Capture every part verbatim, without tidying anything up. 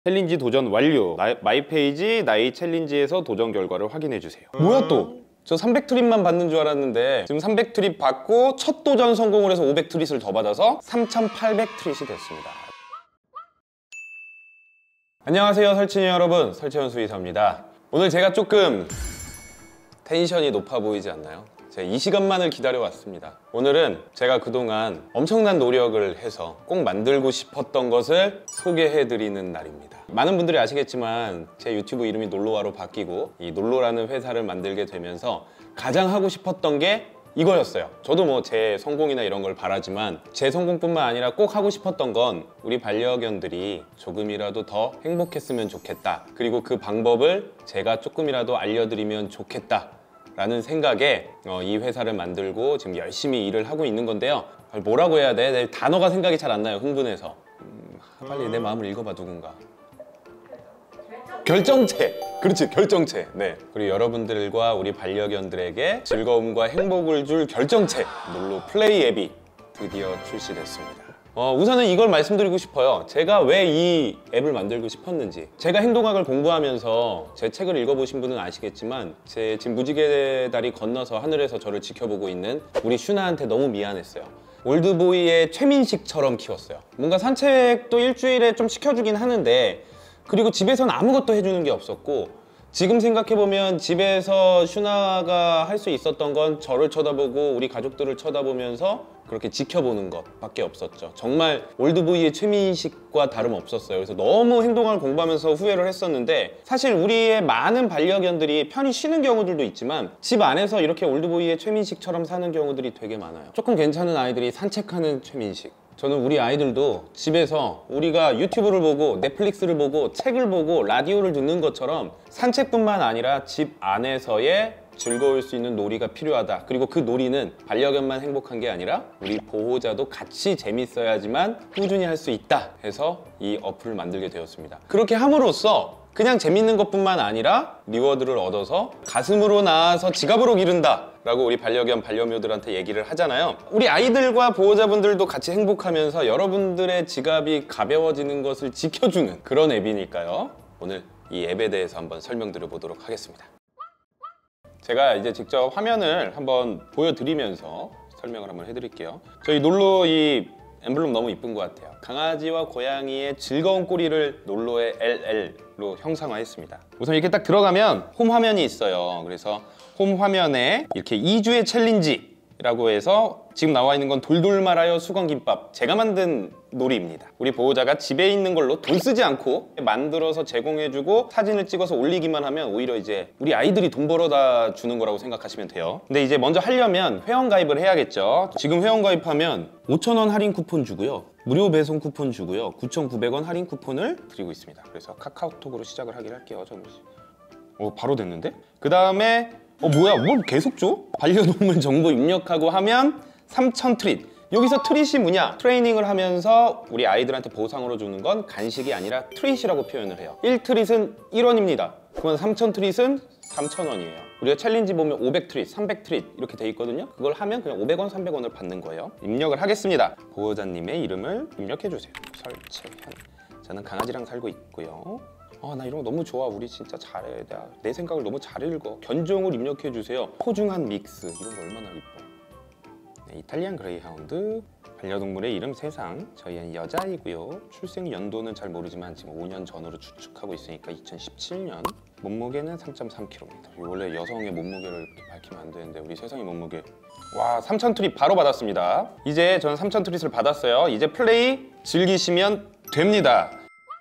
챌린지 도전 완료. 나, 마이페이지 나이 챌린지에서 도전 결과를 확인해주세요. 뭐야 또? 저 삼백 트립만 받는 줄 알았는데 지금 삼백 트립 받고 첫 도전 성공을 해서 오백 트릿을 더 받아서 삼천팔백 트릿이 됐습니다. 안녕하세요 설친이 여러분, 설채원 수의사입니다. 오늘 제가 조금 텐션이 높아 보이지 않나요? 제가 이 시간만을 기다려왔습니다. 오늘은 제가 그동안 엄청난 노력을 해서 꼭 만들고 싶었던 것을 소개해드리는 날입니다. 많은 분들이 아시겠지만 제 유튜브 이름이 놀로와로 바뀌고 이 놀로라는 회사를 만들게 되면서 가장 하고 싶었던 게 이거였어요. 저도 뭐 제 성공이나 이런 걸 바라지만 제 성공뿐만 아니라 꼭 하고 싶었던 건 우리 반려견들이 조금이라도 더 행복했으면 좋겠다. 그리고 그 방법을 제가 조금이라도 알려드리면 좋겠다 라는 생각에 어, 이 회사를 만들고 지금 열심히 일을 하고 있는 건데요. 뭐라고 해야 돼? 내 단어가 생각이 잘 안 나요, 흥분해서. 음, 빨리 내 마음을 읽어봐, 누군가. 결정체! 그렇지, 결정체. 네. 그리고 여러분들과 우리 반려견들에게 즐거움과 행복을 줄 결정체 놀로 플레이 앱이 드디어 출시됐습니다. 어, 우선은 이걸 말씀드리고 싶어요. 제가 왜 이 앱을 만들고 싶었는지. 제가 행동학을 공부하면서 제 책을 읽어보신 분은 아시겠지만 제 지금 무지개 다리 건너서 하늘에서 저를 지켜보고 있는 우리 슈나한테 너무 미안했어요. 올드보이의 최민식처럼 키웠어요. 뭔가 산책도 일주일에 좀 시켜주긴 하는데 그리고 집에서는 아무것도 해주는 게 없었고 지금 생각해보면 집에서 슈나가 할 수 있었던 건 저를 쳐다보고 우리 가족들을 쳐다보면서 그렇게 지켜보는 것밖에 없었죠. 정말 올드보이의 최민식과 다름없었어요. 그래서 너무 행동학을 공부하면서 후회를 했었는데 사실 우리의 많은 반려견들이 편히 쉬는 경우들도 있지만 집 안에서 이렇게 올드보이의 최민식처럼 사는 경우들이 되게 많아요. 조금 괜찮은 아이들이 산책하는 최민식. 저는 우리 아이들도 집에서 우리가 유튜브를 보고 넷플릭스를 보고 책을 보고 라디오를 듣는 것처럼 산책뿐만 아니라 집 안에서의 즐거울 수 있는 놀이가 필요하다. 그리고 그 놀이는 반려견만 행복한 게 아니라 우리 보호자도 같이 재밌어야지만 꾸준히 할 수 있다 해서 이 어플을 만들게 되었습니다. 그렇게 함으로써 그냥 재밌는 것뿐만 아니라 리워드를 얻어서 가슴으로 낳아서 지갑으로 기른다 라고 우리 반려견 반려묘들한테 얘기를 하잖아요. 우리 아이들과 보호자분들도 같이 행복하면서 여러분들의 지갑이 가벼워지는 것을 지켜주는 그런 앱이니까요. 오늘 이 앱에 대해서 한번 설명드려 보도록 하겠습니다. 제가 이제 직접 화면을 한번 보여드리면서 설명을 한번 해드릴게요. 저희 놀로 이 엠블럼 너무 이쁜 것 같아요. 강아지와 고양이의 즐거운 꼬리를 놀로의 엘엘로 형상화했습니다. 우선 이렇게 딱 들어가면 홈 화면이 있어요. 그래서 홈 화면에 이렇게 이 주의 챌린지 라고 해서 지금 나와 있는 건 돌돌 말아요 수건김밥, 제가 만든 놀이입니다. 우리 보호자가 집에 있는 걸로 돈 쓰지 않고 만들어서 제공해주고 사진을 찍어서 올리기만 하면 오히려 이제 우리 아이들이 돈 벌어다 주는 거라고 생각하시면 돼요. 근데 이제 먼저 하려면 회원가입을 해야겠죠. 지금 회원가입하면 오천 원 할인 쿠폰 주고요, 무료 배송 쿠폰 주고요, 구천구백 원 할인 쿠폰을 드리고 있습니다. 그래서 카카오톡으로 시작을 하긴 할게요. 저는. 어, 바로 됐는데? 그 다음에 어 뭐야, 뭘 계속 줘? 반려동물 정보 입력하고 하면 삼천 트릿. 여기서 트릿이 뭐냐? 트레이닝을 하면서 우리 아이들한테 보상으로 주는 건 간식이 아니라 트릿이라고 표현을 해요. 일 트릿은 일 원입니다. 그러면 삼천 트릿은 삼천 원이에요. 우리가 챌린지 보면 오백 트릿, 삼백 트릿 이렇게 돼 있거든요. 그걸 하면 그냥 오백 원, 삼백 원을 받는 거예요. 입력을 하겠습니다. 보호자님의 이름을 입력해 주세요. 설채현. 저는 강아지랑 살고 있고요. 아, 나 이런 거 너무 좋아. 우리 진짜 잘해. 내가 내 생각을 너무 잘 읽어. 견종을 입력해 주세요. 소중한 믹스. 이런 거 얼마나 이뻐. 네, 이탈리안 그레이하운드. 반려동물의 이름 세상. 저희는 여자이고요. 출생 연도는 잘 모르지만 지금 오 년 전으로 추측하고 있으니까 이천십칠 년. 몸무게는 삼 점 삼 킬로그램. 원래 여성의 몸무게를 이렇게 밝히면 안 되는데 우리 세상의 몸무게. 와, 삼천 트릿 바로 받았습니다. 이제 저는 삼천 트릿을 받았어요. 이제 플레이 즐기시면 됩니다.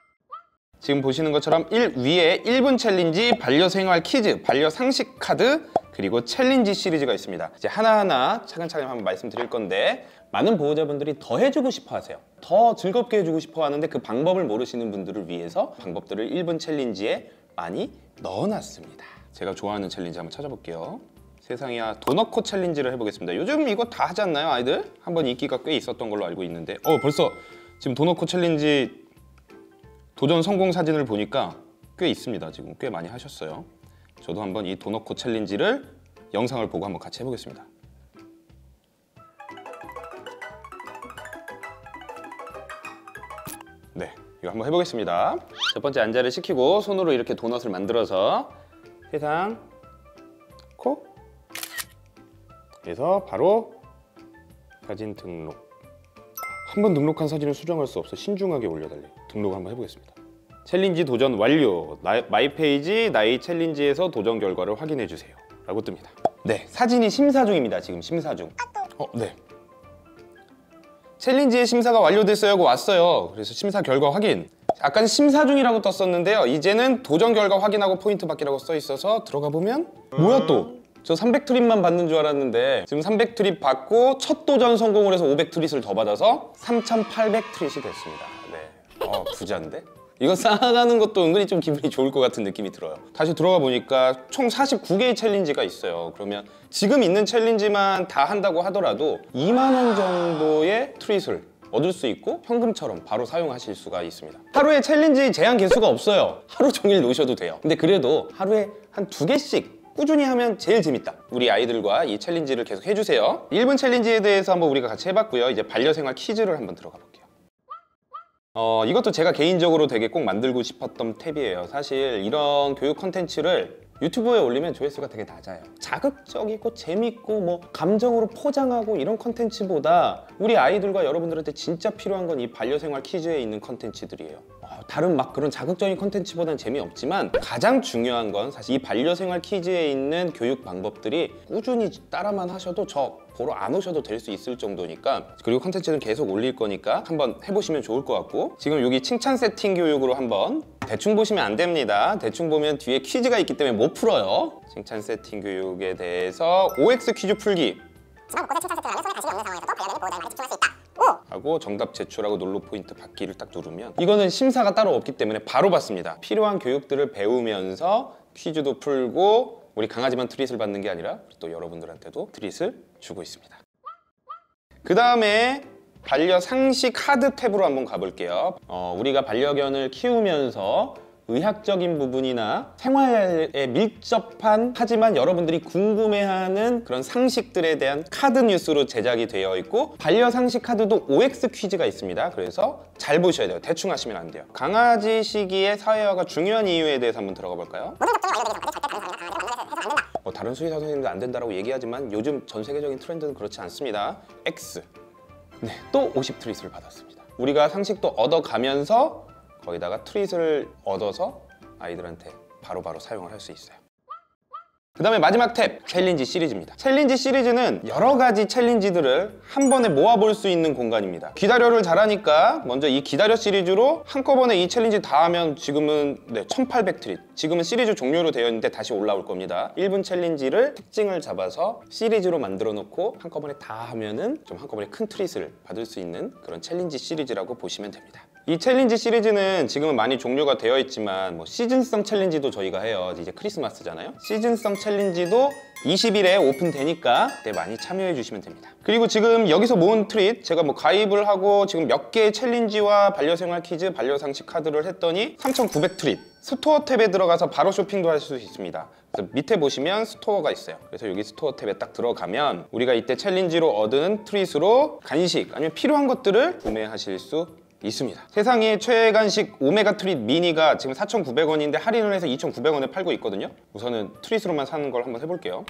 지금 보시는 것처럼 일 위에 일 분 챌린지, 반려생활 퀴즈, 반려상식 카드, 그리고 챌린지 시리즈가 있습니다. 이제 하나하나 차근차근 한번 말씀드릴 건데 많은 보호자분들이 더 해주고 싶어 하세요. 더 즐겁게 해주고 싶어 하는데 그 방법을 모르시는 분들을 위해서 방법들을 일 분 챌린지에 많이 넣어놨습니다. 제가 좋아하는 챌린지 한번 찾아볼게요. 세상이야, 도너코 챌린지를 해보겠습니다. 요즘 이거 다 하지 않나요, 아이들? 한번 인기가 꽤 있었던 걸로 알고 있는데 어 벌써 지금 도너코 챌린지 도전 성공 사진을 보니까 꽤 있습니다. 지금 꽤 많이 하셨어요. 저도 한번 이 도너코 챌린지를 영상을 보고 한번 같이 해보겠습니다. 네, 이거 한번 해보겠습니다. 첫 번째 안자를 시키고 손으로 이렇게 도넛을 만들어서 세상 코 그래서 바로 사진 등록. 한 번 등록한 사진을 수정할 수 없어 신중하게 올려달래. 등록을 한번 해보겠습니다. 챌린지 도전 완료. 나, 마이 페이지 나의 챌린지에서 도전 결과를 확인해 주세요 라고 뜹니다. 네, 사진이 심사 중입니다. 지금 심사 중. 어, 네. 챌린지의 심사가 완료됐어요 하고 왔어요. 그래서 심사 결과 확인. 아까 심사 중이라고 떴었는데요. 이제는 도전 결과 확인하고 포인트 받기라고 써 있어서 들어가 보면 뭐야 또? 저 삼백 트립만 받는 줄 알았는데 지금 삼백 트립 받고 첫 도전 성공을 해서 오백 트릿을 더 받아서 삼천팔백 트릿이 됐습니다. 네. 어, 부자인데? 이거 쌓아가는 것도 은근히 좀 기분이 좋을 것 같은 느낌이 들어요. 다시 들어가 보니까 총 사십구 개의 챌린지가 있어요. 그러면 지금 있는 챌린지만 다 한다고 하더라도 이만 원 정도의 트릿을 얻을 수 있고 현금처럼 바로 사용하실 수가 있습니다. 하루에 챌린지 제한 개수가 없어요. 하루 종일 놓으셔도 돼요. 근데 그래도 하루에 한 두 개씩 꾸준히 하면 제일 재밌다. 우리 아이들과 이 챌린지를 계속 해주세요. 일 분 챌린지에 대해서 한번 우리가 같이 해봤고요. 이제 반려생활 퀴즈를 한번 들어가 볼게요. 어, 이것도 제가 개인적으로 되게 꼭 만들고 싶었던 탭이에요. 사실 이런 교육 콘텐츠를 유튜브에 올리면 조회수가 되게 낮아요. 자극적이고 재밌고 뭐 감정으로 포장하고 이런 콘텐츠보다 우리 아이들과 여러분들한테 진짜 필요한 건 이 반려생활 퀴즈에 있는 콘텐츠들이에요. 어, 다른 막 그런 자극적인 콘텐츠보다는 재미없지만 가장 중요한 건 사실 이 반려생활 퀴즈에 있는 교육 방법들이 꾸준히 따라만 하셔도 저 보러 안 오셔도 될 수 있을 정도니까. 그리고 콘텐츠는 계속 올릴 거니까 한번 해보시면 좋을 것 같고, 지금 여기 칭찬 세팅 교육으로 한번 대충 보시면 안 됩니다. 대충 보면 뒤에 퀴즈가 있기 때문에 못 풀어요. 칭찬 세팅 교육에 대해서 오엑스 퀴즈 풀기 하고 정답 제출하고 놀로 포인트 받기를 딱 누르면, 이거는 심사가 따로 없기 때문에 바로 받습니다. 필요한 교육들을 배우면서 퀴즈도 풀고, 우리 강아지만 트릿을 받는 게 아니라 또 여러분들한테도 트릿을 주고 있습니다. 그 다음에 반려상식 하드 탭으로 한번 가볼게요. 어, 우리가 반려견을 키우면서 의학적인 부분이나 생활에 밀접한 하지만 여러분들이 궁금해하는 그런 상식들에 대한 카드 뉴스로 제작이 되어 있고, 반려상식 카드도 오엑스 퀴즈가 있습니다. 그래서 잘 보셔야 돼요. 대충 하시면 안 돼요. 강아지 시기의 사회화가 중요한 이유에 대해서 한번 들어가 볼까요? 뭐 다른 수의사 선생님도 안 된다고 얘기하지만 요즘 전 세계적인 트렌드는 그렇지 않습니다. X. 네, 또 오십 트릿을 받았습니다. 우리가 상식도 얻어가면서 거기다가 트릿을 얻어서 아이들한테 바로바로 바로 사용을 할 수 있어요. 그 다음에 마지막 탭, 챌린지 시리즈입니다. 챌린지 시리즈는 여러 가지 챌린지들을 한 번에 모아볼 수 있는 공간입니다. 기다려를 잘하니까 먼저 이 기다려 시리즈로 한꺼번에 이 챌린지 다 하면 지금은 네, 천팔백 트릿. 지금은 시리즈 종료로 되어 있는데 다시 올라올 겁니다. 일 분 챌린지를 특징을 잡아서 시리즈로 만들어 놓고 한꺼번에 다 하면은 좀 한꺼번에 큰 트릿을 받을 수 있는 그런 챌린지 시리즈라고 보시면 됩니다. 이 챌린지 시리즈는 지금은 많이 종료가 되어 있지만 뭐 시즌성 챌린지도 저희가 해요. 이제 크리스마스잖아요. 시즌성 챌린지도 이십 일에 오픈되니까 그때 많이 참여해 주시면 됩니다. 그리고 지금 여기서 모은 트릿, 제가 뭐 가입을 하고 지금 몇 개의 챌린지와 반려생활 퀴즈, 반려상식 카드를 했더니 삼천구백 트릿. 스토어 탭에 들어가서 바로 쇼핑도 할 수 있습니다. 그래서 밑에 보시면 스토어가 있어요. 그래서 여기 스토어 탭에 딱 들어가면 우리가 이때 챌린지로 얻은 트릿으로 간식 아니면 필요한 것들을 구매하실 수 있습니다. 세상에 최간식 오메가 트릿 미니가 지금 사천구백 원인데 할인을 해서 이천구백 원에 팔고 있거든요. 우선은 트릿으로만 사는 걸 한번 해볼게요.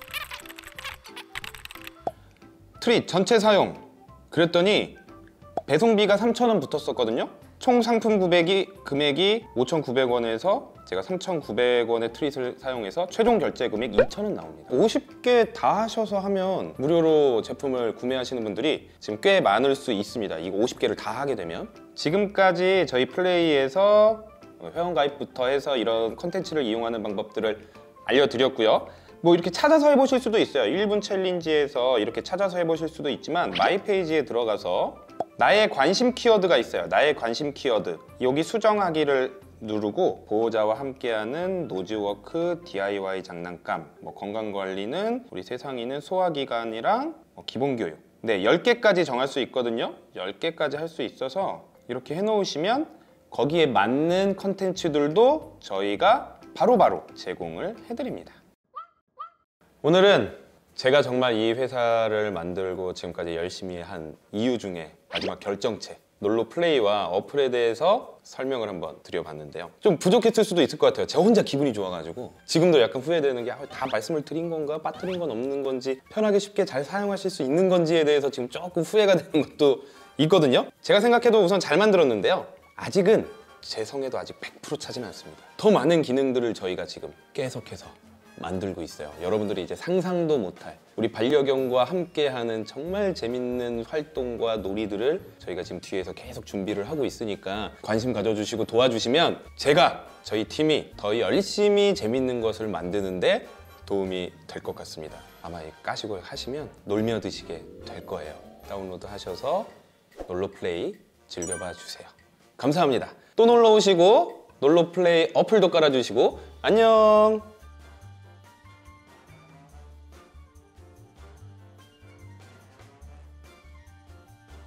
트릿 전체 사용 그랬더니 배송비가 삼천 원 붙었었거든요. 총 상품 구매기, 금액이 오천구백 원에서 제가 삼천구백 원의 트릿을 사용해서 최종 결제 금액 이천 원 나옵니다. 오십 개 다 하셔서 하면 무료로 제품을 구매하시는 분들이 지금 꽤 많을 수 있습니다. 이거 오십 개를 다 하게 되면. 지금까지 저희 플레이에서 회원가입부터 해서 이런 컨텐츠를 이용하는 방법들을 알려드렸고요. 뭐 이렇게 찾아서 해보실 수도 있어요. 일 분 챌린지에서 이렇게 찾아서 해보실 수도 있지만 마이 페이지에 들어가서 나의 관심 키워드가 있어요. 나의 관심 키워드. 여기 수정하기를 누르고 보호자와 함께하는 노즈워크, 디아이와이 장난감, 뭐 건강관리는 우리 세상이는 소화기관이랑 뭐 기본교육. 네, 열 개까지 정할 수 있거든요. 열 개까지 할 수 있어서 이렇게 해놓으시면 거기에 맞는 컨텐츠들도 저희가 바로바로 바로 제공을 해드립니다. 오늘은 제가 정말 이 회사를 만들고 지금까지 열심히 한 이유 중에 마지막 결정체, 놀로 플레이와 어플에 대해서 설명을 한번 드려봤는데요. 좀 부족했을 수도 있을 것 같아요. 저 혼자 기분이 좋아가지고 지금도 약간 후회되는 게 다 말씀을 드린 건가? 빠뜨린 건 없는 건지 편하게 쉽게 잘 사용하실 수 있는 건지에 대해서 지금 조금 후회가 되는 것도 있거든요. 제가 생각해도 우선 잘 만들었는데요. 아직은 제 성에도 아직 백 퍼센트 차지는 않습니다. 더 많은 기능들을 저희가 지금 계속해서 만들고 있어요. 여러분들이 이제 상상도 못할 우리 반려견과 함께하는 정말 재밌는 활동과 놀이들을 저희가 지금 뒤에서 계속 준비를 하고 있으니까 관심 가져주시고 도와주시면 제가 저희 팀이 더 열심히 재밌는 것을 만드는데 도움이 될 것 같습니다. 아마 까시고 하시면 놀며 드시게 될 거예요. 다운로드 하셔서 놀로 플레이 즐겨봐 주세요. 감사합니다. 또 놀러 오시고 놀로 플레이 어플도 깔아주시고 안녕.